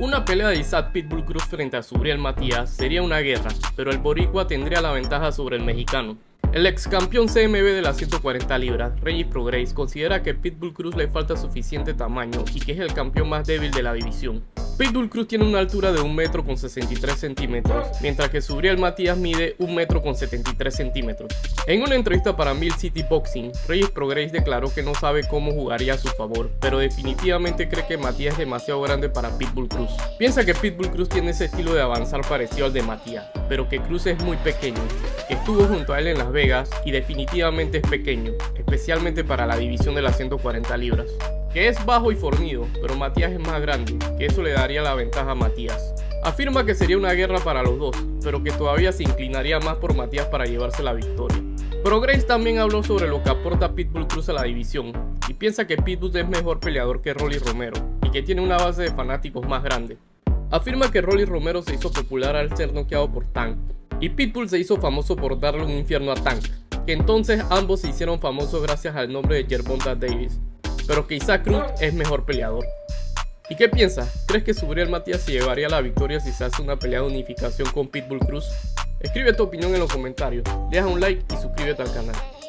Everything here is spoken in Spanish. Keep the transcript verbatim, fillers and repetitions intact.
Una pelea de Isaac Pitbull Cruz frente a Subriel Matías sería una guerra, pero el boricua tendría la ventaja sobre el mexicano. El ex campeón C M B de las ciento cuarenta libras, Regis Prograis, considera que Pitbull Cruz le falta suficiente tamaño y que es el campeón más débil de la división. Pitbull Cruz tiene una altura de un metro con sesenta y tres centímetros, mientras que Subriel Matías mide un metro con setenta y tres centímetros. En una entrevista para Mill City Boxing, Regis Prograis declaró que no sabe cómo jugaría a su favor, pero definitivamente cree que Matías es demasiado grande para Pitbull Cruz. Piensa que Pitbull Cruz tiene ese estilo de avanzar parecido al de Matías, pero que Cruz es muy pequeño, que estuvo junto a él en Las Vegas y definitivamente es pequeño, especialmente para la división de las ciento cuarenta libras. Que es bajo y fornido, pero Matías es más grande, que eso le daría la ventaja a Matías. Afirma que sería una guerra para los dos, pero que todavía se inclinaría más por Matías para llevarse la victoria. Prograis también habló sobre lo que aporta Pitbull Cruz a la división, y piensa que Pitbull es mejor peleador que Rolly Romero, y que tiene una base de fanáticos más grande. Afirma que Rolly Romero se hizo popular al ser noqueado por Tank, y Pitbull se hizo famoso por darle un infierno a Tank, que entonces ambos se hicieron famosos gracias al nombre de Gervonta Davis, pero que Isaac Cruz es mejor peleador. ¿Y qué piensas? ¿Crees que Subriel Matías se llevaría la victoria si se hace una pelea de unificación con Pitbull Cruz? Escribe tu opinión en los comentarios, deja un like y suscríbete al canal.